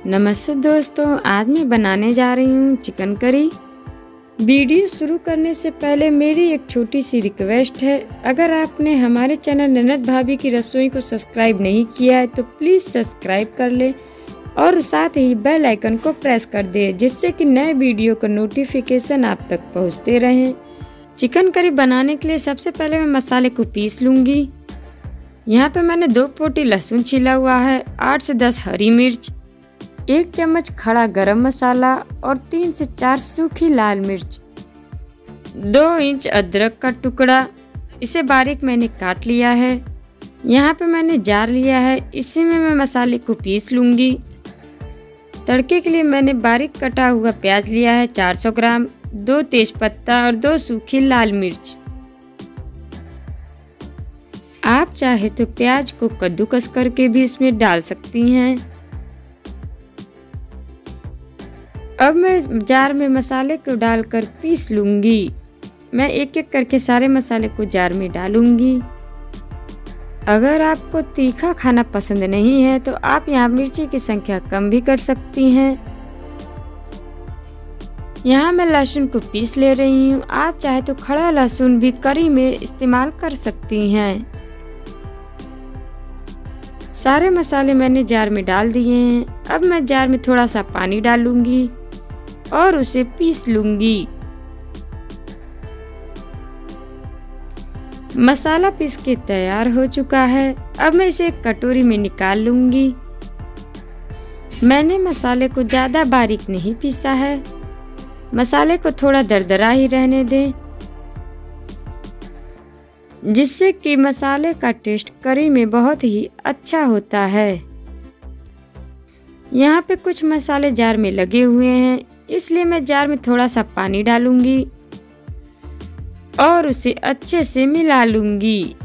नमस्ते दोस्तों, आज मैं बनाने जा रही हूँ चिकन करी। वीडियो शुरू करने से पहले मेरी एक छोटी सी रिक्वेस्ट है, अगर आपने हमारे चैनल ननद भाभी की रसोई को सब्सक्राइब नहीं किया है तो प्लीज़ सब्सक्राइब कर ले और साथ ही बेल आइकन को प्रेस कर दे, जिससे कि नए वीडियो का नोटिफिकेशन आप तक पहुँचते रहें। चिकन करी बनाने के लिए सबसे पहले मैं मसाले को पीस लूँगी। यहाँ पे मैंने 2 पोटी लहसुन छिला हुआ है, 8 से 10 हरी मिर्च, 1 चम्मच खड़ा गरम मसाला और 3 से 4 सूखी लाल मिर्च, 2 इंच अदरक का टुकड़ा, इसे बारीक मैंने काट लिया है। यहाँ पे मैंने जार लिया है, इसी में मैं मसाले को पीस लूँगी। तड़के के लिए मैंने बारीक कटा हुआ प्याज लिया है 400 ग्राम, 2 तेजपत्ता और 2 सूखी लाल मिर्च। आप चाहे तो प्याज को कद्दूकस करके भी इसमें डाल सकती हैं। अब मैं इस जार में मसाले को डालकर पीस लूँगी। मैं एक एक करके सारे मसाले को जार में डालूँगी। अगर आपको तीखा खाना पसंद नहीं है तो आप यहाँ मिर्ची की संख्या कम भी कर सकती हैं। यहाँ मैं लहसुन को पीस ले रही हूँ। आप चाहे तो खड़ा लहसुन भी करी में इस्तेमाल कर सकती हैं। सारे मसाले मैंने जार में डाल दिए हैं। अब मैं जार में थोड़ा सा पानी डालूंगी और उसे पीस लूंगी। मसाला पीस के तैयार हो चुका है। अब मैं इसे एक कटोरी में निकाल लूंगी। मैंने मसाले को ज़्यादा बारीक नहीं पीसा है, मसाले को थोड़ा दरदरा ही रहने दें, जिससे कि मसाले का टेस्ट करी में बहुत ही अच्छा होता है। यहाँ पे कुछ मसाले जार में लगे हुए हैं, इसलिए मैं जार में थोड़ा सा पानी डालूंगी और उसे अच्छे से मिला लूंगी।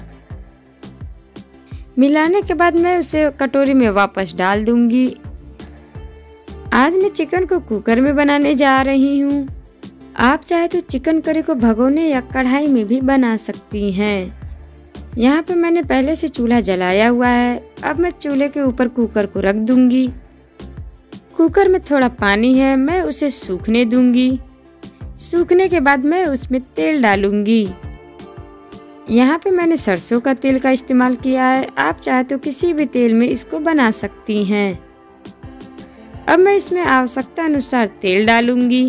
मिलाने के बाद मैं उसे कटोरी में वापस डाल दूंगी। आज मैं चिकन को कुकर में बनाने जा रही हूँ। आप चाहे तो चिकन करी को भगोने या कढ़ाई में भी बना सकती हैं। यहाँ पे मैंने पहले से चूल्हा जलाया हुआ है। अब मैं चूल्हे के ऊपर कुकर को रख दूंगी। कुकर में थोड़ा पानी है, मैं उसे सूखने दूंगी। सूखने के बाद मैं उसमें तेल डालूंगी। यहाँ पे मैंने सरसों का तेल का इस्तेमाल किया है। आप चाहे तो किसी भी तेल में इसको बना सकती हैं। अब मैं इसमें आवश्यकता अनुसार तेल डालूंगी।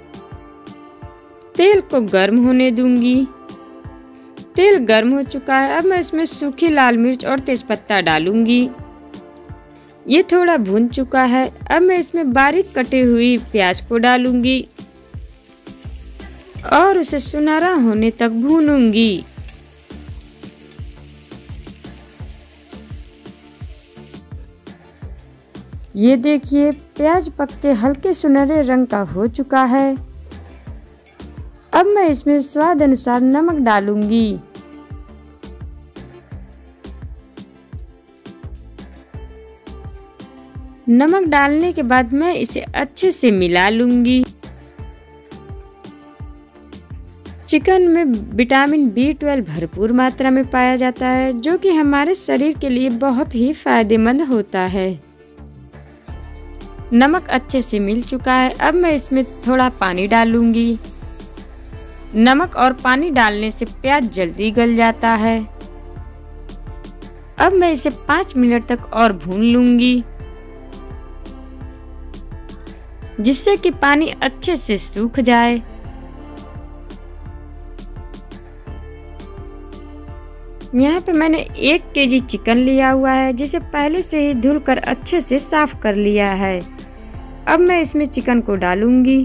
तेल को गर्म होने दूंगी। तेल गर्म हो चुका है। अब मैं इसमें सूखी लाल मिर्च और तेजपत्ता डालूंगी। ये थोड़ा भून चुका है। अब मैं इसमें बारीक कटी हुई प्याज को डालूंगी और उसे सुनहरा होने तक भूनूंगी। ये देखिए, प्याज पक के हल्के सुनहरे रंग का हो चुका है। अब मैं इसमें स्वाद अनुसार नमक डालूंगी। नमक डालने के बाद मैं इसे अच्छे से मिला लूंगी। चिकन में विटामिन B12 भरपूर मात्रा में पाया जाता है, जो कि हमारे शरीर के लिए बहुत ही फायदेमंद होता है। नमक अच्छे से मिल चुका है। अब मैं इसमें थोड़ा पानी डालूंगी। नमक और पानी डालने से प्याज जल्दी गल जाता है। अब मैं इसे 5 मिनट तक और भून लूंगी, जिससे कि पानी अच्छे से सूख जाए। यहाँ पे मैंने 1 केजी चिकन लिया हुआ है, जिसे पहले से ही धुलकर अच्छे से साफ कर लिया है। अब मैं इसमें चिकन को डालूंगी।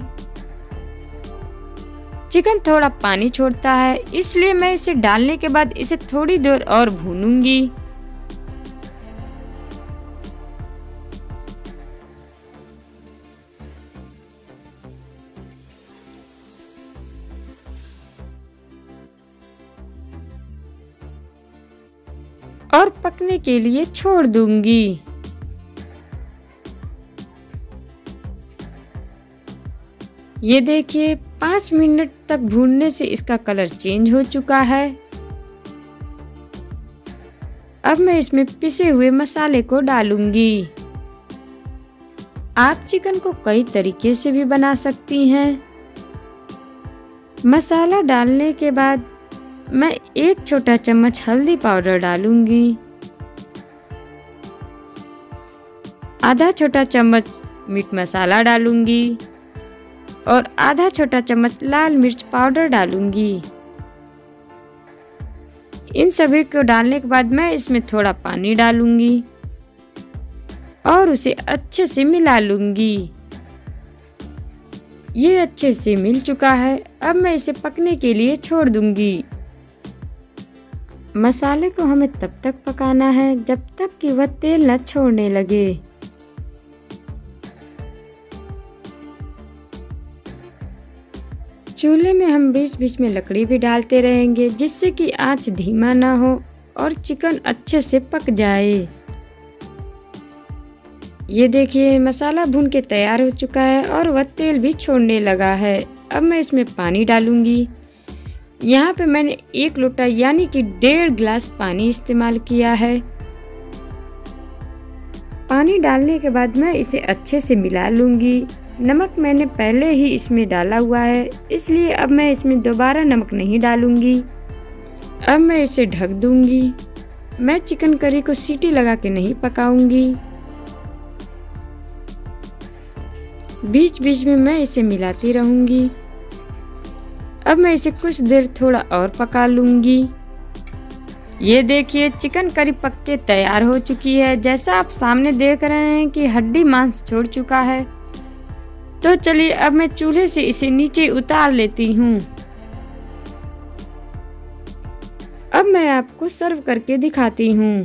चिकन थोड़ा पानी छोड़ता है, इसलिए मैं इसे डालने के बाद इसे थोड़ी देर और भूनूंगी। और पकने के लिए छोड़ दूंगी। ये देखिए, 5 मिनट तक भूनने से इसका कलर चेंज हो चुका है। अब मैं इसमें पिसे हुए मसाले को डालूंगी। आप चिकन को कई तरीके से भी बना सकती हैं। मसाला डालने के बाद मैं 1 छोटा चम्मच हल्दी पाउडर डालूंगी, आधा छोटा चम्मच मीट मसाला डालूंगी और आधा छोटा चम्मच लाल मिर्च पाउडर डालूंगी। इन सभी को डालने के बाद मैं इसमें थोड़ा पानी डालूंगी और उसे अच्छे से मिला लूंगी। ये अच्छे से मिल चुका है। अब मैं इसे पकने के लिए छोड़ दूंगी। मसाले को हमें तब तक पकाना है जब तक कि वह तेल न छोड़ने लगे। चूल्हे में हम बीच बीच में लकड़ी भी डालते रहेंगे, जिससे कि आंच धीमा ना हो और चिकन अच्छे से पक जाए। ये देखिए मसाला भून के तैयार हो चुका है और वह तेल भी छोड़ने लगा है। अब मैं इसमें पानी डालूंगी। यहाँ पे मैंने 1 लोटा यानी कि 1.5 गिलास पानी इस्तेमाल किया है। पानी डालने के बाद मैं इसे अच्छे से मिला लूंगी। नमक मैंने पहले ही इसमें डाला हुआ है, इसलिए अब मैं इसमें दोबारा नमक नहीं डालूंगी। अब मैं इसे ढक दूंगी। मैं चिकन करी को सीटी लगा के नहीं पकाऊंगी। बीच बीच में मैं इसे मिलाती रहूंगी। अब मैं इसे कुछ देर थोड़ा और पका लूंगी। ये देखिए चिकन करी पक के तैयार हो चुकी है। जैसा आप सामने देख रहे हैं कि हड्डी मांस छोड़ चुका है। तो चलिए अब मैं चूल्हे से इसे नीचे उतार लेती हूँ। अब मैं आपको सर्व करके दिखाती हूँ।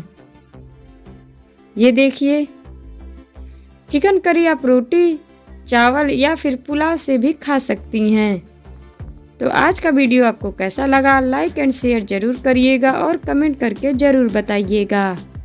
ये देखिए चिकन करी आप रोटी, चावल या फिर पुलाव से भी खा सकती हैं। तो आज का वीडियो आपको कैसा लगा, लाइक एंड शेयर जरूर करिएगा और कमेंट करके जरूर बताइएगा।